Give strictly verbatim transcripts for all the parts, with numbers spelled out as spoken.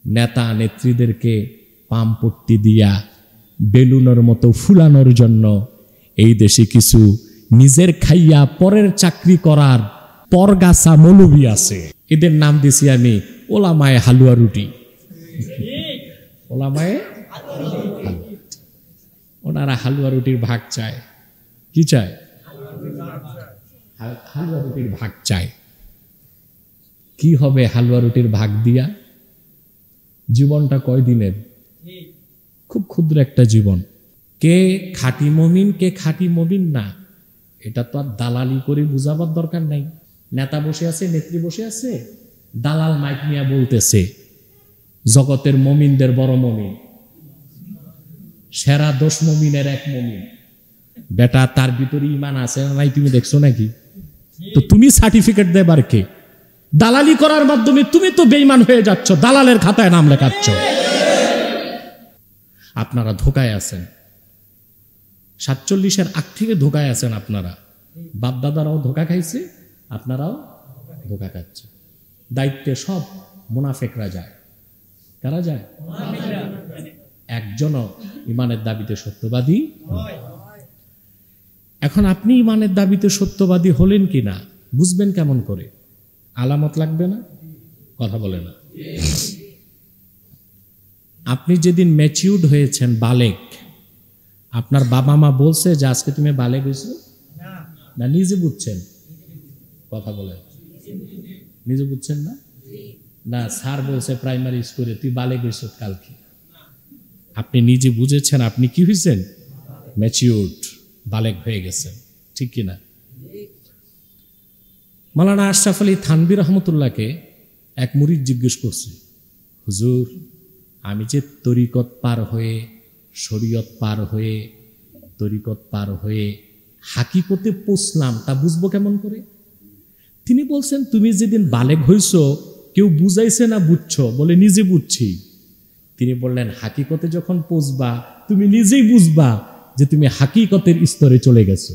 নেতা নেত্রীদেরকে পামপট্টি দিয়া বেলুনের মতো ফুলানোর জন্য এই দেশে কিছু নিজের খাইয়া পরের চাকরি করার পরগাছা মৌলবি আছে। এদের নাম দিছি আমি ওলামায়ে হালুয়া রুটি। ওলামায়ে ওনারা হালুয়া রুটির ভাগ চায়। কি চায়? হালুয়া রুটির ভাগ চায়। কি হবে হালুয়া রুটির ভাগ দিয়া? জীবনটা কয়দিনের? খুব ক্ষুদ্র একটা জীবন। কে খাঁটি মমিন কে খাঁটি মমিন না, এটা তো আর দালালি করে বুঝাবার দরকার নাই। নেতা বসে আছে, নেত্রী বসে আছে, দালাল মাইক নিয়ে বলতেছে জগতের মমিনদের বড় মমিন, সেরা দশ মমিনের এক মমিন। বেটা তার ভিতরে ইমান আছে নাই তুমি দেখছো নাকি? তো তুমি সার্টিফিকেট দেবার কে? দালালি করার মাধ্যমে তুমি তো বেঈমান হয়ে যাচ্ছ, দালালের খাতায় নাম লেখাচ্ছ। আপনারা ধোকায় আছেন, সাতচল্লিশের আগ থেকে ধোকায় আছেন আপনারা। বাপ দাদারাও ধোকা খাইছে, আপনারাও ধোকা খাচ্ছে। দায়িত্বে সব মুনাফেকরা যায়। কারা যায়? একজনও ইমানের দাবিতে সত্যবাদী। এখন আপনি ইমানের দাবিতে সত্যবাদী হলেন কিনা বুঝবেন কেমন করে? আলামত লাগবে না? কথা বলে না। আপনি যেদিন ম্যাচিউরড হয়েছেন, বালেক, আপনার বাবা মা বলছে যে আজকে তুমি বালেক হয়েছো না নিজে বুঝছেন? কথা বলে নিজে বুঝছেন না? না স্যার বলছে প্রাইমারি স্কুলে তুই বালেক হয়েছ কালকে। আপনি নিজে বুঝেছেন আপনি কি হয়েছেন? ম্যাচিউরড, বালেক হয়ে গেছেন। ঠিক কিনা? মাওলানা আশরাফ আলী থানভী রহমতুল্লাহকে এক মুরিদ জিজ্ঞেস করছে, হুজুর আমি যে তরিকত পার হয়ে, শরীয়ত পার হয়ে, তরিকত পার হয়ে হাকিকতে পৌঁছলাম, তা বুঝবো কেমন করে? তিনি বলছেন তুমি যেদিন বালেগ হইছ কেউ বুঝাইছে না বুঝছো? বলে নিজে বুঝছি। তিনি বললেন হাকিকতে যখন পৌঁছবা তুমি নিজেই বুঝবা যে তুমি হাকিকতের স্তরে চলে গেছো।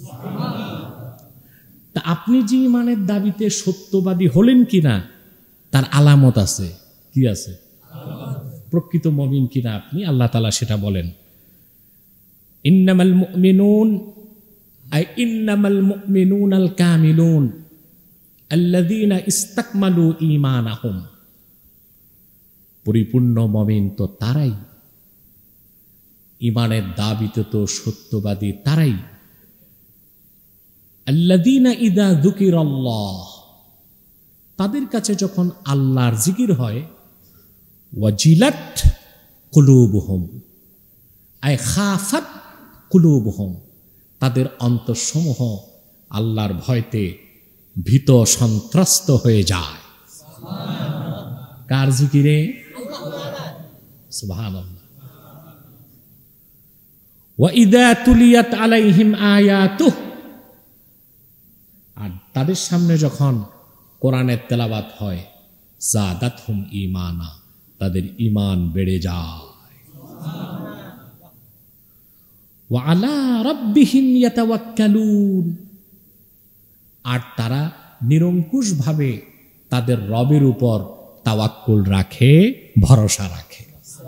তা আপনি যে ইমানের দাবিতে সত্যবাদী হলেন কিনা তার আলামত আছে। কি আছে? প্রকৃত মুমিন কিনা আপনি, আল্লাহ তাআলা সেটা বলেন। ইন্নামাল মুমিনুন আই ইন্নামাল মুমিনুনাল কামিলুন আল্লাযীনা ইসতাকমালু ঈমানাহুম। পরিপূর্ণ মুমিন তো তারাই, ইমানের দাবিতে তো সত্যবাদী তারাই। আল্লাযীনা ইযা যুকিরাল্লাহ, তাদের কাছে যখন আল্লাহর জিকির হয়, ওয়াজিলাত কুলুবুহুম আই খাফাত কুলুবুহুম, তাদের অন্তরসমূহ আল্লাহর ভয়তে ভীত সন্ত্রস্ত হয়ে যায়। কার জিকিরে? সুবহানাল্লাহ। ওয়া ইযা তুলিয়াত আলাইহিম আয়াতুহু, আর তাদের সামনে যখন কোরআনের তেলাওয়াত হয়, যাদাতহুম ঈমানা, তাদের ঈমান বেড়ে যায়। ওয়া আলা রাব্বিহিম ইয়াতাওয়াক্কালুন, আর তারা নিরঙ্কুশভাবে তাদের রবের উপর তাওয়াক্কুল রাখে, ভরসা রাখে।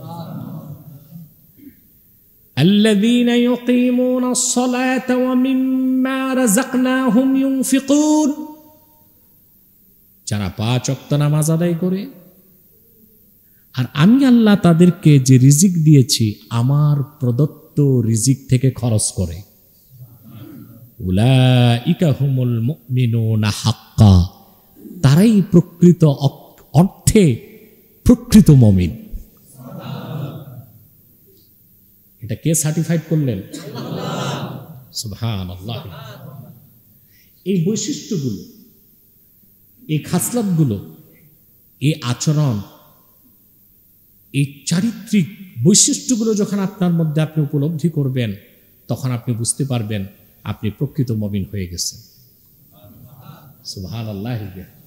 আল্লাযীনা ইউকিমুনাস সালাতা ওয়া মিম্মা রাযাকনাহুম ইউনফিকুন, যারা পাঁচ ওয়াক্ত নামাজ আদায় করে আর আমি আল্লাহ তাদেরকে যে রিজিক দিয়েছি আমার প্রদত্ত রিজিক থেকে খরচ করে। উলাইকা হুমুল মুমিনুনা হাক্কা, তারাই প্রকৃত অর্থে প্রকৃত মুমিন। এটা কে সার্টিফাইড করলেন? সুবহানাল্লাহ। এই বৈশিষ্ট্যগুলো, এই খাসলাতগুলো, এই আচরণ, এই চারিত্রিক বৈশিষ্ট্যগুলো যখন আপনার মধ্যে আপনি উপলব্ধি করবেন তখন আপনি বুঝতে পারবেন আপনি প্রকৃত মুমিন হয়ে গেছেন। সুবহানাল্লাহ।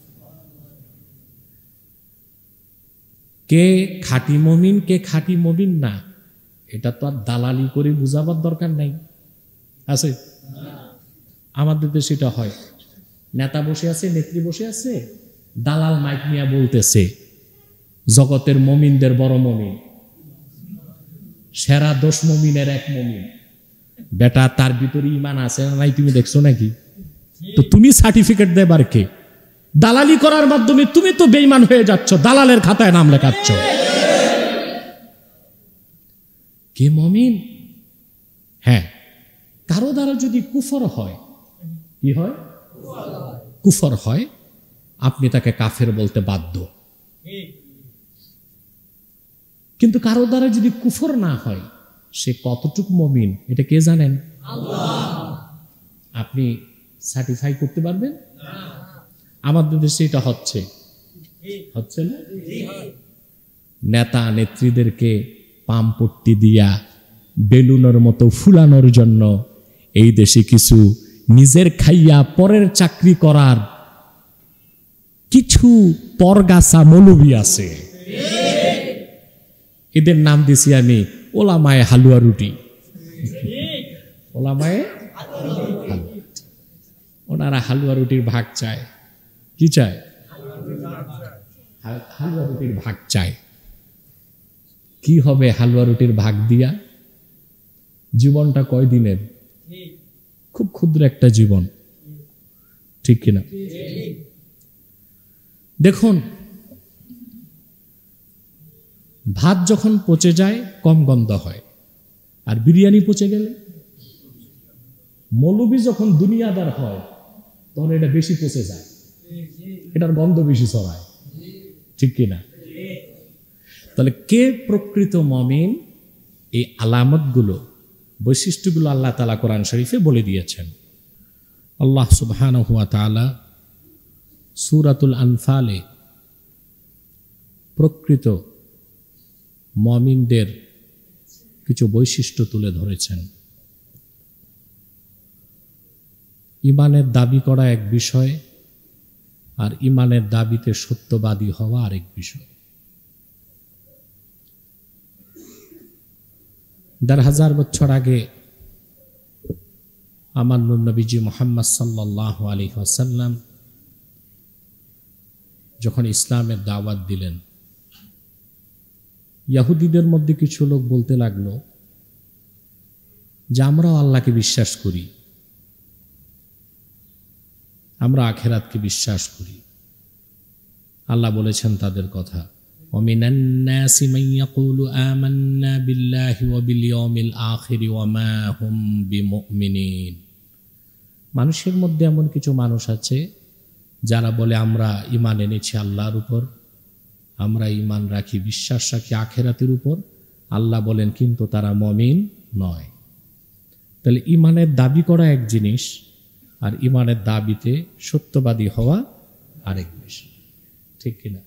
কে খাঁটি মুমিন কে খাঁটি মুমিন না, এটা তো আর দালালি করে বুঝাবার দরকার নাই। আছে? আমাদের দেশে এটা হয়, নেতা বসে আছে, নেত্রী বসে আছে, দালাল মাইক নিয়ে বলতেছে জগতের মমিনদের বড় মমিন, সেরা দশ মমিনের এক মমিন। বেটা তার ভিতরে ইমান আছে না নাই তুমি দেখছো নাকি? তো তুমি সার্টিফিকেট দেবার কে? দালালি করার মাধ্যমে তুমি তো বেঈমান হয়ে যাচ্ছ, দালালের খাতায় নাম লেখাচ্ছ। কে মমিন? হ্যাঁ, কারো দ্বারা যদি কুফর হয়, কি হয়? কুফর হয়, আপনি তাকে কাফের বলতে বাধ্য। কিন্তু কারো দ্বারা যদি কুফর না হয়, সে কতটুকু মমিন এটা কে জানেন? আপনি সার্টিফাই করতে পারবেন? আমাদের দেশে এটা হচ্ছে হচ্ছে না? নেতা নেত্রীদেরকে পামপট্টি দিয়া বেলুনের মতো ফুলানোর জন্য এই দেশে কিছু নিজের খাইয়া পরের চাকরি করার কিছু পরগাছা মৌলবি আছে। এদের নাম দিছি আমি ওলামায়ে হালুয়া রুটি। ওলামায়ে ওনারা হালুয়া রুটির ভাগ চায়। কি চায়? হালুয়া রুটির ভাগ চায়। কি হবে হালুয়া রুটির ভাগ দিয়া? জীবনটা কয় দিনের? খুব ক্ষুদ্র একটা জীবন, ঠিক কিনা? দেখুন, ভাত যখন পচে যায় কম গন্ধ হয়, আর বিরিয়ানি পচে গেলে, মৌলবি যখন দুনিয়াদার হয় তখন এটা বেশি পচে যায়, এটার গন্ধ বেশি ছড়ায়, ঠিক কিনা? তাহলে কে প্রকৃত মুমিন? এই আলামতগুলো, বৈশিষ্ট্যগুলো আল্লাহ তাআলা কোরআন শরীফে বলে দিয়েছেন। আল্লাহ সুবহানাহু ওয়া তাআলা সূরাতুল আনফালে প্রকৃত মুমিনদের কিছু বৈশিষ্ট্য তুলে ধরেছেন। ইমানের দাবি করা এক বিষয়, আর ইমানের দাবিতে সত্যবাদী হওয়া আরেক বিষয়। দেড় হাজার বছর আগে আমার নবীজি মুহাম্মদ সাল্লাল্লাহু আলাইহি ওয়াসাল্লাম যখন ইসলামের দাওয়াত দিলেন, ইহুদিদের মধ্যে কিছু লোক বলতে লাগলো যে আমরাও আল্লাহকে বিশ্বাস করি, আমরা আখিরাতকে বিশ্বাস করি। আল্লাহ বলেছেন তাদের কথা, ওয়ামিনান নাসি মান ইয়াকুলু আমান্না বিল্লাহি ওয়া বিল ইয়াউমিল আখির ওয়া মা হুম বিমুমিনিন। মানুষের মধ্যে এমন কিছু মানুষ আছে যারা বলে আমরা ঈমান এনেছি আল্লাহর উপর, আমরা ঈমান রাখি, বিশ্বাস রাখি আখিরাতের উপর। আল্লাহ বলেন কিন্তু তারা মুমিন নয়। তাহলে ঈমানের দাবি করা এক জিনিস, আর ঈমানের দাবিতে সত্যবাদী হওয়া আরেক বিষয়, ঠিক কিনা?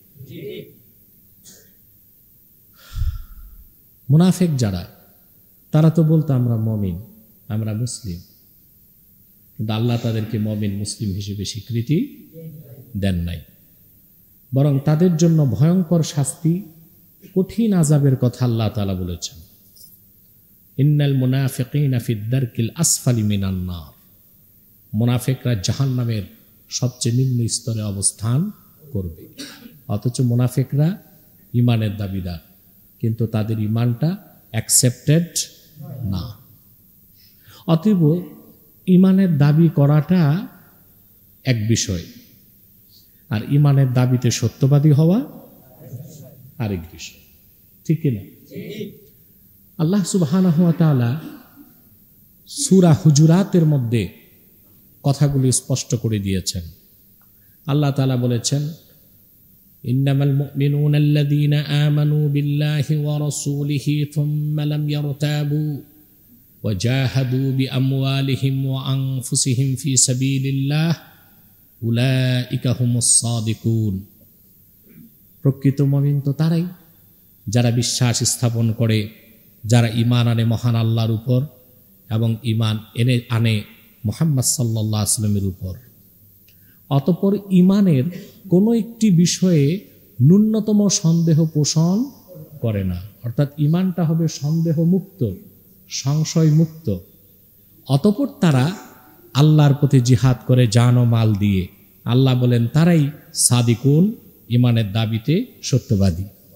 মুনাফিক যারা, তারা তো বলতো আমরা মুমিন, আমরা মুসলিম, কিন্তু আল্লাহ তাদেরকে মুমিন মুসলিম হিসেবে স্বীকৃতি দেন নাই, বরং তাদের জন্য ভয়ঙ্কর শাস্তি, কঠিন আযাবের কথা আল্লাহ তাআলা বলেছেন। ইন্নাল মুনাফিকিনা ফিদ দারকিল আসফালি মিনান নার। মুনাফিকরা জাহান্নামের সবচেয়ে নিম্ন স্তরে অবস্থান করবে। অথচ মুনাফিকরা ঈমানের দাবিদার, কিন্তু তাদের ঈমানটা অ্যাকসেপ্টেড না। অতএব ঈমানের দাবি করাটা এক বিষয়, আর ঈমানের দাবিতে সত্যবাদী হওয়া আরেক বিষয়, ঠিক কিনা? আল্লাহ সুবহানাহু ওয়া তাআলা সূরা হুজুরাতের মধ্যে কথাগুলি স্পষ্ট করে দিয়েছেন। আল্লাহ তাআলা বলেছেন, ইন্নামাল মুমিনুনা আল্লাযীনা আমানু বিল্লাহি ওয়া রাসূলিহি থুম্মা লাম ইয়ারতাবু ওয়া জাহাদু বিআমওয়ালিহিম ওয়া আনফুসিহিম ফি সাবিলিল্লাহ উলাইকা হুমুস সাদিকুন। প্রকৃত মুমিন তো তারাই যারা বিশ্বাস স্থাপন করে, যারা ঈমান আনে মহান আল্লাহর উপর এবং ঈমান এনে আনে মুহাম্মদ সাল্লাল্লাহু আলাইহি ওয়াসাল্লামের উপর। অতঃপর ঈমানের কোনো একটি বিষয়ে ন্যূনতম সন্দেহ পোষণ করে না, অর্থাৎ ঈমানটা হবে সন্দেহ মুক্ত, সংশয় মুক্ত। অতঃপর তারা আল্লাহর পথে জিহাদ করে জান ও মাল দিয়ে। আল্লাহ বলেন তারাই সাদিকুন, ঈমানের দাবিতে সত্যবাদী।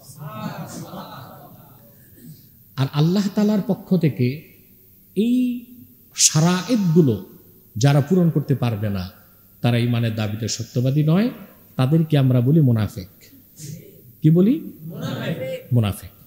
আর আল্লাহ তাআলার পক্ষ থেকে এই শারায়েতগুলো যারা পূরণ করতে পারবে না, তারা ঈমানের দাবিতে সত্যবাদী নয়, তাদেরকে আমরা বলি মুনাফিক। কি বলি? মুনাফিক।